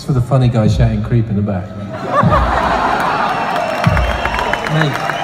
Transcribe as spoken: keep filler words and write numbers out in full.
for the funny guy shouting creep in the back. Mate.